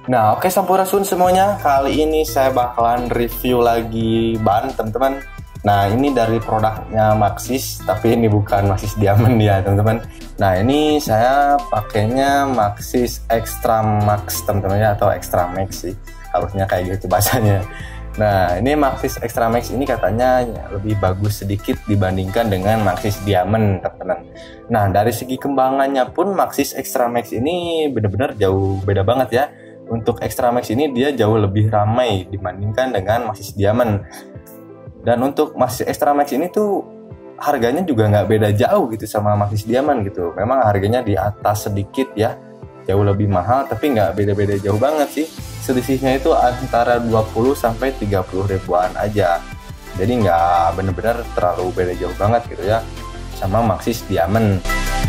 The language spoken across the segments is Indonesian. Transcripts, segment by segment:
Nah, oke Sampurasun semuanya. Kali ini saya bakalan review lagi ban, teman-teman. Nah, ini dari produknya Maxxis, tapi ini bukan Maxxis Diamond ya, teman-teman. Nah, ini saya pakainya Maxxis Extra Max, teman-teman ya, atau Extra Max sih. Harusnya kayak gitu bahasanya. Nah, ini Maxxis Extra Max ini katanya lebih bagus sedikit dibandingkan dengan Maxxis Diamond, teman-teman. Nah, dari segi kembangannya pun Maxxis Extra Max ini benar-benar jauh beda banget ya. Untuk Extra Max ini dia jauh lebih ramai dibandingkan dengan Maxxis Diamond. Dan untuk Maxxis Extra Max ini tuh harganya juga nggak beda jauh gitu sama Maxxis Diamond gitu. Memang harganya di atas sedikit ya, jauh lebih mahal, tapi nggak beda-beda jauh banget sih. Selisihnya itu antara 20 sampai 30 ribuan aja. Jadi nggak bener-bener terlalu beda jauh banget gitu ya sama Maxxis Diamond.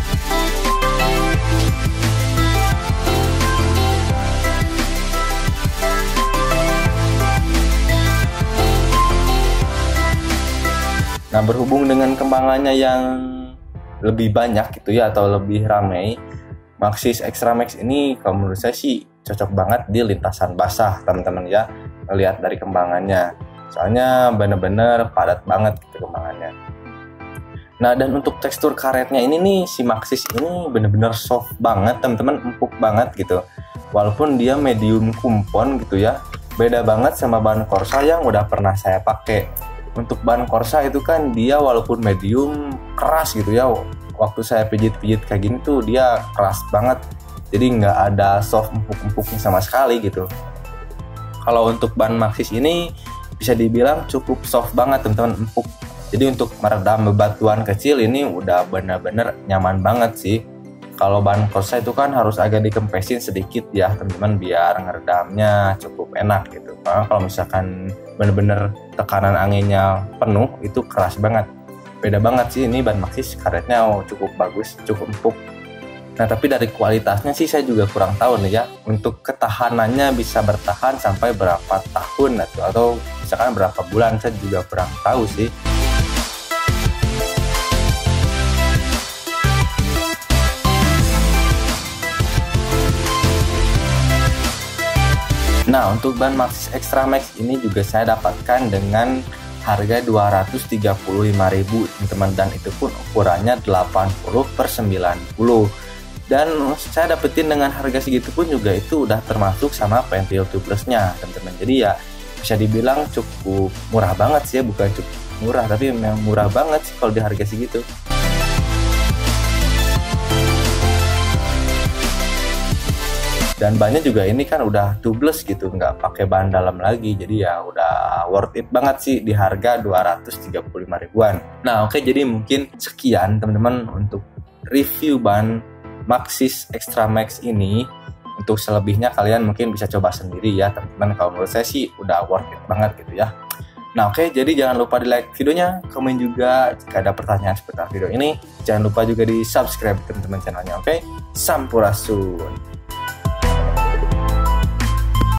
Nah, berhubung dengan kembangannya yang lebih banyak gitu ya, atau lebih ramai, Maxxis Extra Max ini kalau menurut saya sih cocok banget di lintasan basah, teman-teman ya. Lihat dari kembangannya, soalnya bener-bener padat banget gitu kembangannya. Nah, dan untuk tekstur karetnya ini nih, si Maxxis ini bener-bener soft banget, teman-teman, empuk banget gitu. Walaupun dia medium kumpon gitu ya, beda banget sama ban Corsa yang udah pernah saya pakai. Untuk ban Corsa itu kan dia walaupun medium keras gitu ya, waktu saya pijit-pijit kayak gini tuh dia keras banget, jadi nggak ada soft empuk-empuknya sama sekali gitu. Kalau untuk ban Maxxis ini bisa dibilang cukup soft banget, teman-teman, empuk. Jadi untuk meredam bebatuan kecil ini udah bener-bener nyaman banget sih. Kalau ban Corsa itu kan harus agak dikempesin sedikit ya, teman-teman, biar ngeredamnya cukup enak gitu. Karena kalau misalkan bener-bener tekanan anginnya penuh, itu keras banget. Beda banget sih, ini ban Maxxis karetnya cukup bagus, cukup empuk. Nah, tapi dari kualitasnya sih saya juga kurang tahu nih ya. Untuk ketahanannya bisa bertahan sampai berapa tahun atau misalkan berapa bulan, saya juga kurang tahu sih. Nah, untuk ban Maxxis Extra Max ini juga saya dapatkan dengan harga 235.000, teman-teman, dan itu pun ukurannya 80/90. Dan saya dapetin dengan harga segitu pun juga itu udah termasuk sama pentil tubelessnya, teman-teman. Jadi ya bisa dibilang cukup murah banget sih ya, bukan cukup murah, tapi memang murah banget sih kalau di harga segitu. Dan bannya juga ini kan udah tubeless gitu, nggak pakai ban dalam lagi, jadi ya udah worth it banget sih di harga 235 ribuan. Nah, oke, jadi mungkin sekian teman-teman untuk review ban Maxxis Extra Max ini. Untuk selebihnya kalian mungkin bisa coba sendiri ya, teman-teman. Kalau menurut saya sih udah worth it banget gitu ya. Nah, oke, jadi jangan lupa di like videonya, komen juga jika ada pertanyaan seputar video ini. Jangan lupa juga di subscribe teman-teman channelnya, oke? Sampurasun.